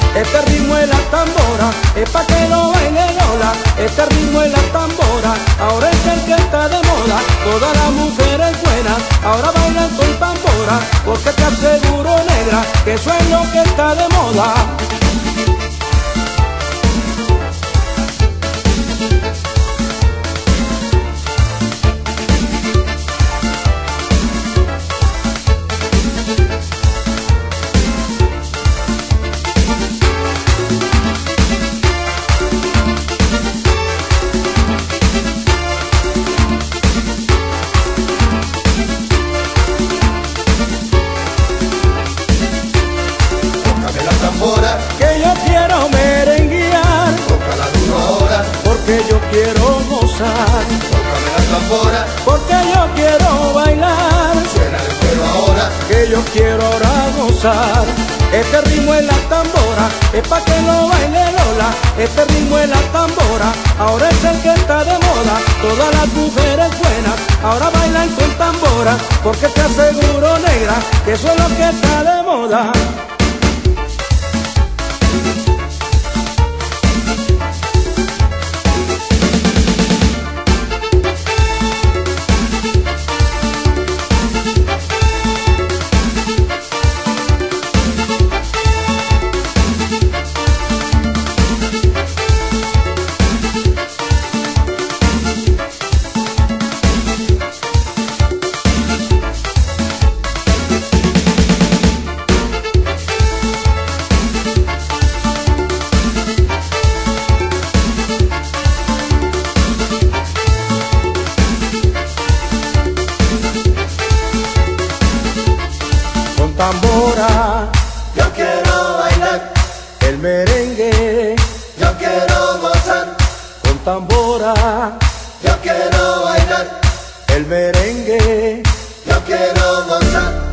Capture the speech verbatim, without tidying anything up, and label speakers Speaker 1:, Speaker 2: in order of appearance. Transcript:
Speaker 1: Este ritmo es la tambora, es pa' que lo baile Lola. Este ritmo es la tambora, ahora es el que está de moda. Todas las mujeres buenas ahora bailan con tambora, porque te aseguro, negra, que eso es lo que está de moda. Que yo quiero merenguear,
Speaker 2: tócala duro ahora,
Speaker 1: porque yo quiero gozar.
Speaker 2: tócame la tambora,
Speaker 1: porque yo quiero bailar.
Speaker 2: suena el cuero ahora,
Speaker 1: que yo quiero ahora gozar. Este ritmo es la tambora, es pa' que lo baile Lola. Este ritmo es la tambora, ahora es el que está de moda. Todas las mujeres buenas ahora bailan con tambora, porque te aseguro, negra, que eso es lo que está de moda. Tambora,
Speaker 2: yo quiero bailar,
Speaker 1: el merengue,
Speaker 2: yo quiero gozar,
Speaker 1: con tambora,
Speaker 2: yo quiero bailar,
Speaker 1: el merengue,
Speaker 2: yo quiero gozar.